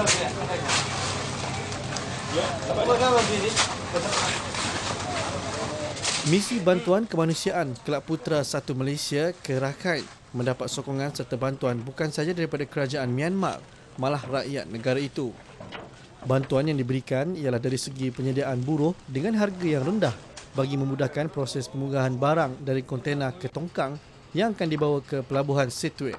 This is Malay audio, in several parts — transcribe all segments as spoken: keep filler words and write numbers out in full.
Misi bantuan kemanusiaan Kelab Putera satu Malaysia ke Rakhine mendapat sokongan serta bantuan bukan sahaja daripada kerajaan Myanmar, malah rakyat negara itu. Bantuan yang diberikan ialah dari segi penyediaan buruh dengan harga yang rendah bagi memudahkan proses pemunggahan barang dari kontena ke tongkang yang akan dibawa ke pelabuhan Sittwe.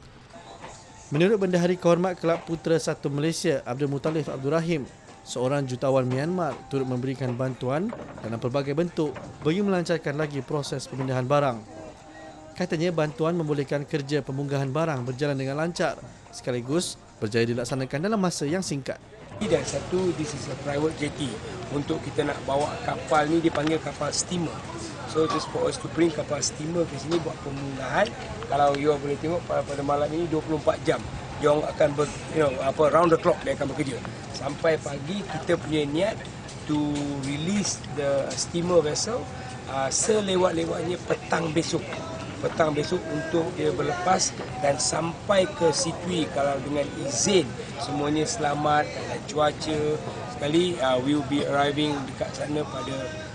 Menurut Bendahari Kehormat Kelab Putera satu Malaysia, Abdul Muttalib Abdul Rahim, seorang jutawan Myanmar turut memberikan bantuan dalam pelbagai bentuk bagi melancarkan lagi proses pemindahan barang. Katanya bantuan membolehkan kerja pemunggahan barang berjalan dengan lancar sekaligus berjaya dilaksanakan dalam masa yang singkat. Dan satu, this is a private jetty. Untuk kita nak bawa kapal ni dipanggil kapal steamer. So just for us to bring kapal steamer ke sini buat pemunggahan. Kalau you boleh tengok pada malam ini dua puluh empat jam. Dia akan ber, you know, apa round the clock dia akan bekerja. Sampai pagi kita punya niat to release the steamer vessel uh, selewat-lewatnya petang besok. Petang besok untuk dia berlepas dan sampai ke Sittwe kalau dengan izin semuanya selamat dan cuaca sekali uh, we will be arriving dekat sana pada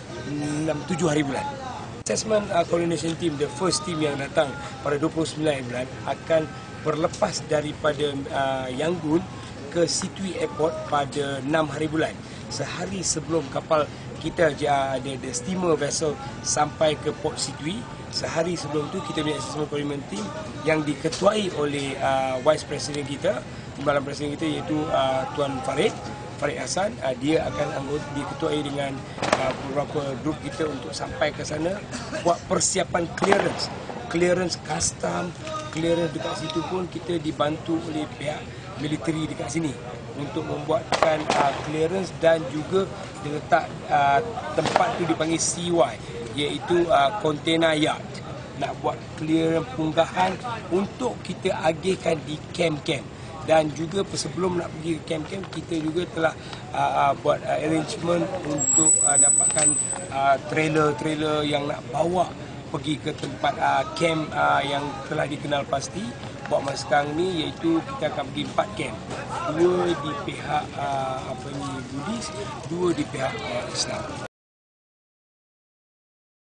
enam tujuh hari bulan. Assessment uh, coordination team, the first team yang datang pada dua puluh sembilan bulan akan berlepas daripada uh, Yangon ke Sittwe Airport pada enam hari bulan. Sehari sebelum kapal kita ada the steamer vessel sampai ke Port Sittwe, sehari sebelum tu kita punya assessment coordination team yang diketuai oleh uh, Vice President kita, Timbalan Presiden kita iaitu uh, Tuan Farid, Farid Hassan. Uh, dia akan anggota diketuai dengan uh, beberapa grup kita untuk sampai ke sana buat persiapan clearance. Clearance custom, clearance dekat situ pun kita dibantu oleh pihak militeri dekat sini untuk membuatkan uh, clearance dan juga diletak uh, tempat tu dipanggil C Y iaitu uh, container yard. Nak buat clearance punggahan untuk kita agihkan di camp-camp. Dan juga sebelum nak pergi ke camp-camp kita juga telah uh, uh, buat uh, arrangement untuk uh, dapatkan uh, trailer-trailer yang nak bawa pergi ke tempat uh, camp uh, yang telah dikenal pasti buat masa sekarang ni, iaitu kita akan pergi empat camp. Dua di pihak uh, apa ni Buddhis, dua di pihak uh, Islam.